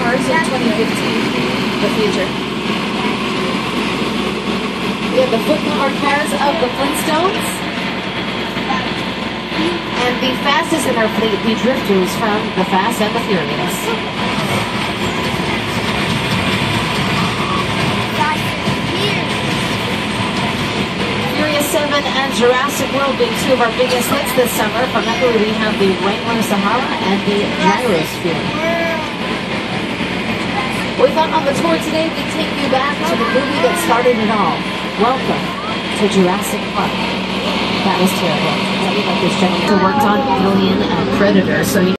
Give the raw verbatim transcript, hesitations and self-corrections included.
cars in twenty fifteen, the future. We have the foot-powered cars of the Flintstones. And the fastest in our fleet, the drifters from the Fast and the Furious. Furious seven and Jurassic World being two of our biggest hits this summer. From Italy we have the Wrangler Sahara and the Gyrosphere. We thought on the tour today we'd take you back to the movie that started it all. Welcome to Jurassic Park. That was terrible. That we got this gentleman who worked on Alien and Predator, so you